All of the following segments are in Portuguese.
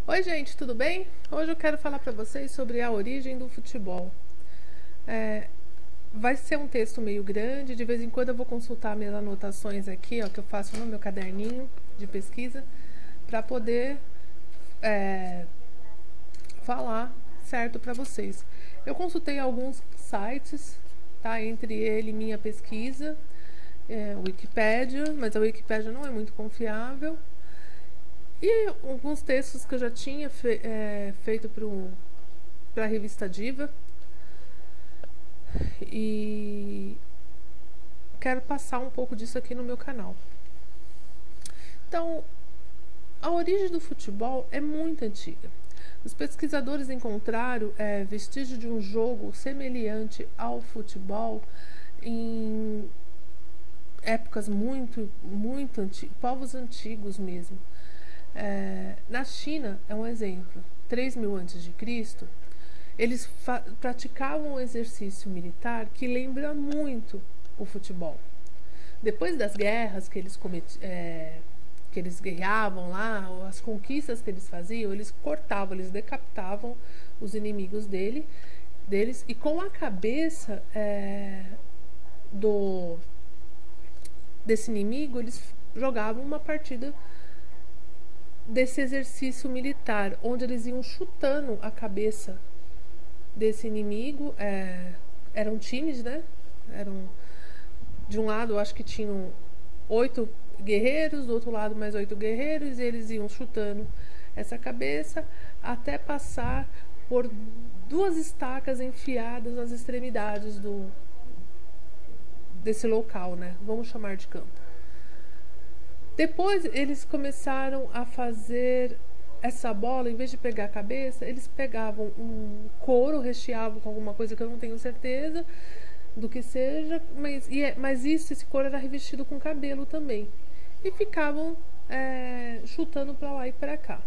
Oi gente, tudo bem? Hoje eu quero falar para vocês sobre a origem do futebol. Vai ser um texto meio grande, de vez em quando eu vou consultar minhas anotações aqui, ó, que eu faço no meu caderninho de pesquisa, para poder falar certo para vocês. Eu consultei alguns sites, tá? Entre ele minha pesquisa, Wikipédia, mas a Wikipédia não é muito confiável. E alguns textos que eu já tinha feito para a revista Diva. E quero passar um pouco disso aqui no meu canal. Então, a origem do futebol é muito antiga. Os pesquisadores encontraram vestígios de um jogo semelhante ao futebol em épocas muito antigas, povos antigos mesmo. Na China é um exemplo. 3000 a.C., eles praticavam um exercício militar que lembra muito o futebol. Depois das guerras que eles guerreavam lá, as conquistas que eles faziam, eles cortavam, eles decapitavam os inimigos deles, e com a cabeça desse inimigo, eles jogavam uma partida desse exercício militar, onde eles iam chutando a cabeça desse inimigo. Eram times, né? De um lado, eu acho que tinham 8 guerreiros, do outro lado mais 8 guerreiros, e eles iam chutando essa cabeça até passar por 2 estacas enfiadas nas extremidades desse local, né? Vamos chamar de campo. Depois eles começaram a fazer essa bola, em vez de pegar a cabeça, eles pegavam um couro, recheavam com alguma coisa que eu não tenho certeza do que seja, mas esse couro era revestido com cabelo também. E ficavam chutando para lá e para cá.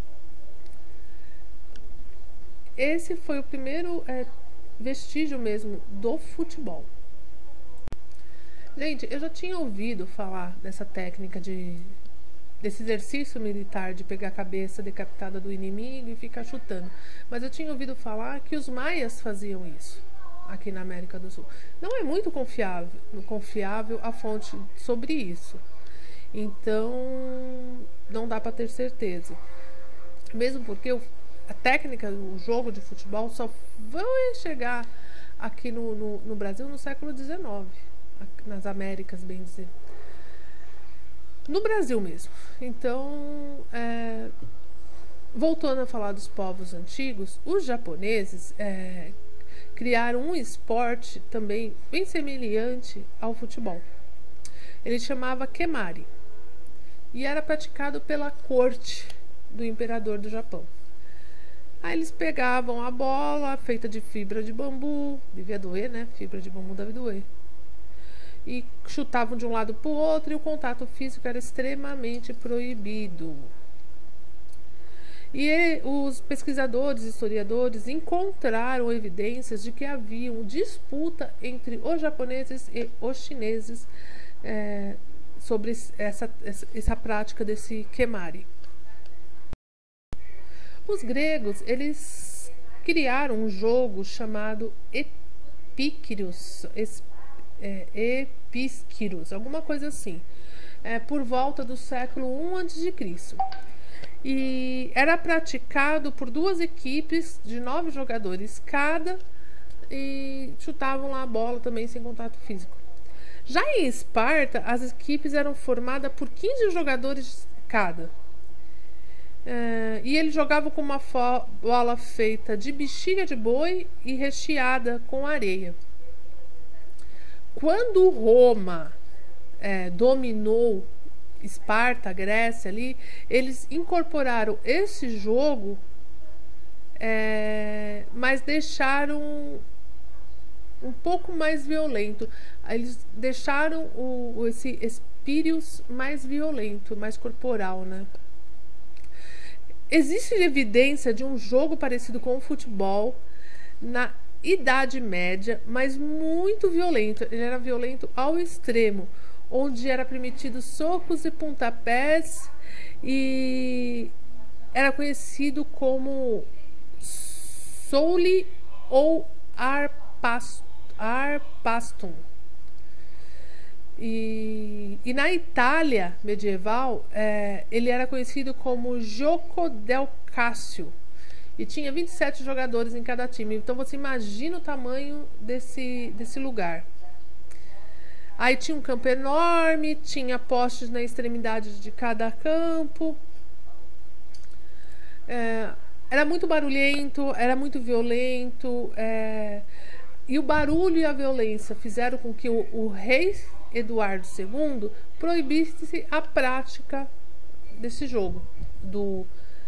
Esse foi o primeiro vestígio mesmo do futebol. Gente, eu já tinha ouvido falar dessa técnica desse exercício militar de pegar a cabeça decapitada do inimigo e ficar chutando. Mas eu tinha ouvido falar que os maias faziam isso aqui na América do Sul. Não é muito confiável a fonte sobre isso. Então, não dá para ter certeza. Mesmo porque a técnica, o jogo de futebol só vai chegar aqui no Brasil no século XIX. Nas Américas, bem dizer. No Brasil mesmo. Então, voltando a falar dos povos antigos, os japoneses criaram um esporte também bem semelhante ao futebol. Ele chamava Kemari e era praticado pela corte do imperador do Japão. Aí eles pegavam a bola feita de fibra de bambu, devia doer, né? Fibra de bambu deve doer. E chutavam de um lado para o outro, e o contato físico era extremamente proibido. E os pesquisadores, historiadores, encontraram evidências de que havia uma disputa entre os japoneses e os chineses sobre essa prática desse Kemari. Os gregos, eles criaram um jogo chamado Epíquiros, Episquiros, alguma coisa assim, por volta do século I a.C. E era praticado por 2 equipes de 9 jogadores cada, e chutavam lá a bola também sem contato físico. Já em Esparta, as equipes eram formadas por 15 jogadores cada. E eles jogavam com uma bola feita de bexiga de boi e recheada com areia. Quando Roma dominou Esparta, Grécia ali, eles incorporaram esse jogo, mas deixaram um pouco mais violento. Eles deixaram esse espíritus mais violento, mais corporal, né? Existe evidência de um jogo parecido com o futebol na Idade Média, mas muito violento. Ele era violento ao extremo, onde era permitido socos e pontapés, e era conhecido como Souli ou Arpastum. E na Itália medieval, ele era conhecido como Gioco del Cassio. E tinha 27 jogadores em cada time. Então você imagina o tamanho desse lugar. Aí tinha um campo enorme, tinha postes na extremidade de cada campo. Era muito barulhento, era muito violento. E o barulho e a violência fizeram com que o rei Eduardo II proibisse a prática desse jogo, do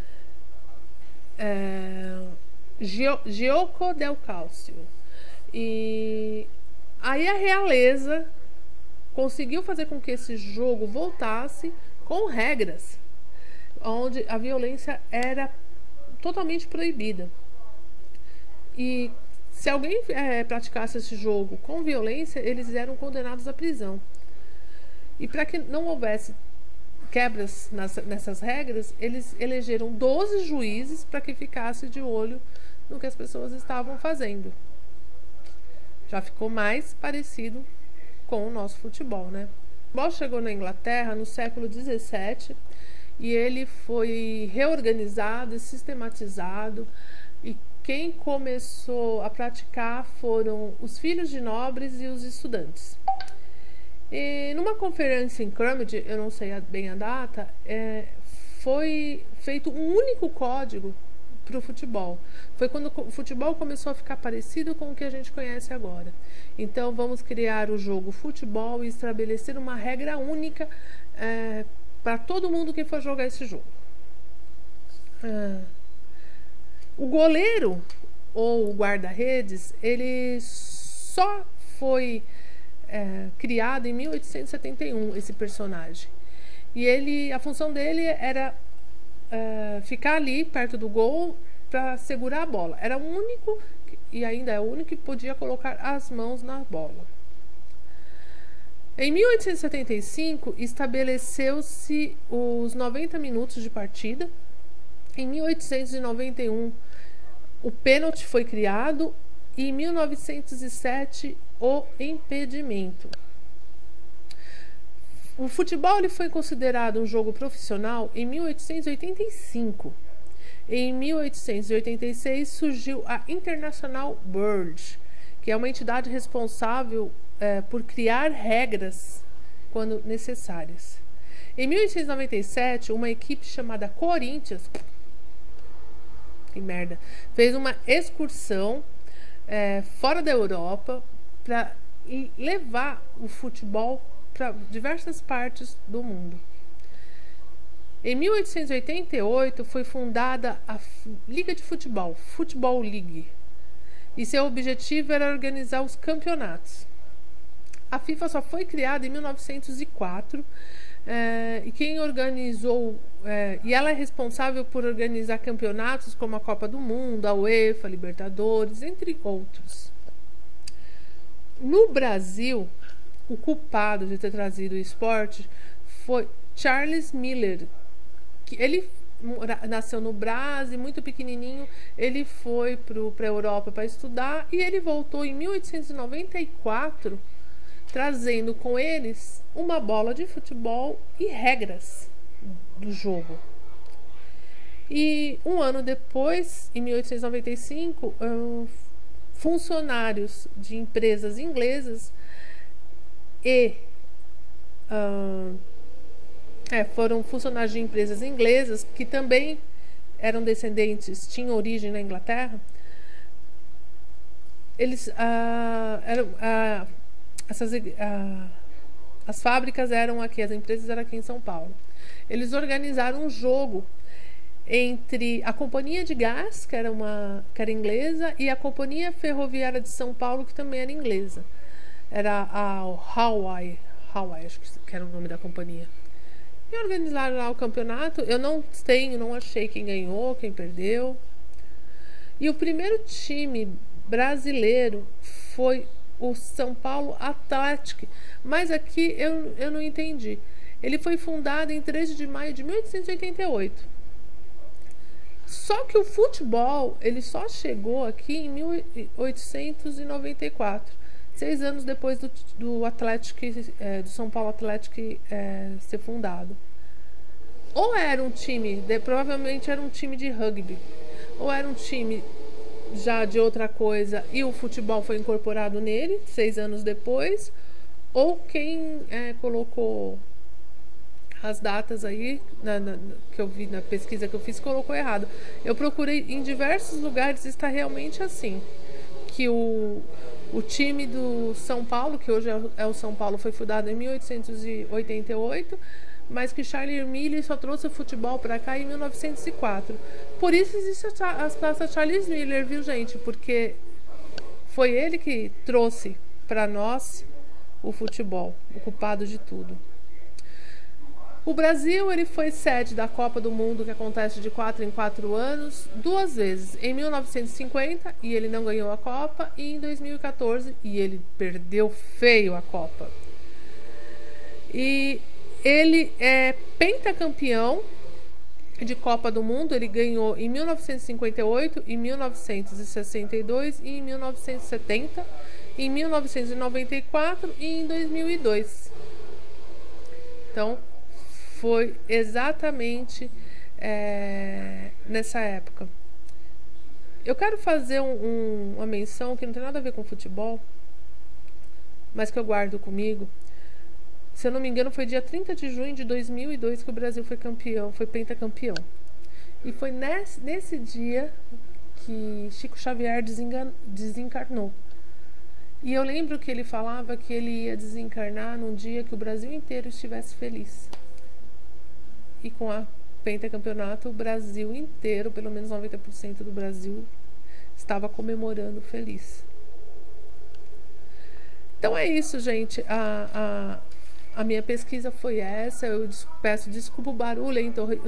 Gioco del Cassio. E aí a realeza conseguiu fazer com que esse jogo voltasse com regras, onde a violência era totalmente proibida. E se alguém praticasse esse jogo com violência, eles eram condenados à prisão. E para que não houvesse quebras nessas regras, eles elegeram 12 juízes para que ficasse de olho no que as pessoas estavam fazendo. Já ficou mais parecido com o nosso futebol, né? O futebol chegou na Inglaterra no século XVII e ele foi reorganizado e sistematizado, e quem começou a praticar foram os filhos de nobres e os estudantes. E numa conferência em Cambridge, eu não sei bem a data, foi feito um único código para o futebol. Foi quando o futebol começou a ficar parecido com o que a gente conhece agora. Então vamos criar o jogo futebol e estabelecer uma regra única para todo mundo que for jogar esse jogo. O goleiro ou o guarda-redes, ele só foi criado em 1871, esse personagem. E a função dele era ficar ali perto do gol para segurar a bola. Era o único, e ainda é o único, que podia colocar as mãos na bola. Em 1875, estabeleceu-se os 90 minutos de partida. Em 1891, o pênalti foi criado. E em 1907, o impedimento. O futebol ele foi considerado um jogo profissional em 1885. Em 1886 surgiu a International Board, que é uma entidade responsável por criar regras quando necessárias. Em 1897, uma equipe chamada Corinthians, que merda, fez uma excursão fora da Europa para levar o futebol para diversas partes do mundo. Em 1888 foi fundada a Liga de Futebol, Football League, e seu objetivo era organizar os campeonatos. A FIFA só foi criada em 1904 e quem organizou, e ela é responsável por organizar campeonatos como a Copa do Mundo, a UEFA, a Libertadores, entre outros. No Brasil, o culpado de ter trazido o esporte foi Charles Miller, que ele nasceu no Brasil, muito pequenininho. Ele foi para a Europa para estudar e ele voltou em 1894 trazendo com eles uma bola de futebol e regras do jogo. E um ano depois, em 1895, funcionários de empresas inglesas foram funcionários de empresas inglesas que também eram descendentes, tinham origem na Inglaterra. Eles as fábricas eram aqui, as empresas eram aqui em São Paulo. Eles organizaram um jogo entre a Companhia de Gás, que era inglesa, e a Companhia Ferroviária de São Paulo, que também era inglesa. Era a Hawaii, acho que era o nome da companhia. E organizaram lá o campeonato. Eu não achei quem ganhou, quem perdeu. E o primeiro time brasileiro foi o São Paulo Athletic. Mas aqui eu não entendi. Ele foi fundado em 13 de maio de 1888. Só que o futebol, ele só chegou aqui em 1894, 6 anos depois do Atlético, do São Paulo Atlético ser fundado. Ou era um time, provavelmente era um time de rugby, ou era um time já de outra coisa e o futebol foi incorporado nele 6 anos depois, ou quem colocou as datas aí que eu vi na pesquisa que eu fiz colocou errado. Eu procurei em diversos lugares, está realmente assim, que o time do São Paulo, que hoje é o São Paulo, foi fundado em 1888, mas que Charles Miller só trouxe o futebol para cá em 1904. Por isso existe as praças Charles Miller, viu, gente? Porque foi ele que trouxe para nós o futebol, o culpado de tudo. O Brasil, ele foi sede da Copa do Mundo, que acontece de 4 em 4 anos, 2 vezes, em 1950, e ele não ganhou a Copa, e em 2014, e ele perdeu feio a Copa. E ele é pentacampeão de Copa do Mundo, ele ganhou em 1958, em 1962 e em 1970, em 1994 e em 2002. Então, foi exatamente nessa época. Eu quero fazer uma menção que não tem nada a ver com futebol, mas que eu guardo comigo. Se eu não me engano, foi dia 30 de junho de 2002 que o Brasil foi campeão, foi pentacampeão. E foi nesse dia que Chico Xavier desencarnou. E eu lembro que ele falava que ele ia desencarnar num dia que o Brasil inteiro estivesse feliz. E com a pentacampeonato, o Brasil inteiro, pelo menos 90% do Brasil, estava comemorando feliz. Então é isso, gente. A minha pesquisa foi essa. Eu peço desculpa o barulho,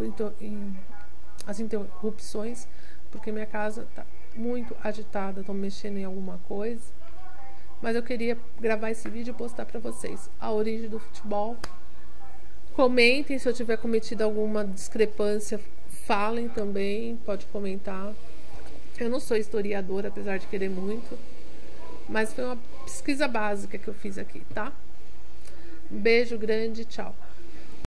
as interrupções, porque minha casa está muito agitada, estou mexendo em alguma coisa. Mas eu queria gravar esse vídeo e postar para vocês. A origem do futebol. Comentem se eu tiver cometido alguma discrepância, falem também, pode comentar. Eu não sou historiadora, apesar de querer muito, mas foi uma pesquisa básica que eu fiz aqui, tá? Um beijo grande, tchau.